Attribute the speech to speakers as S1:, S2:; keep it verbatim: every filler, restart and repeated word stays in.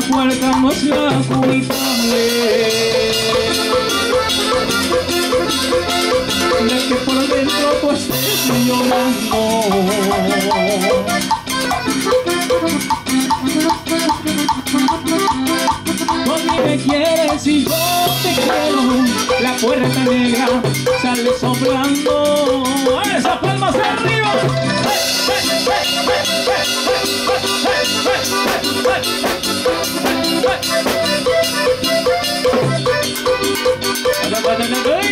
S1: puerta no es la culpable de que por dentro tú estés llorando. Tú a mí me quieres y yo te quiero, la puerta negra sale soplando. ¡Esas palmas arriba! ¡Hey!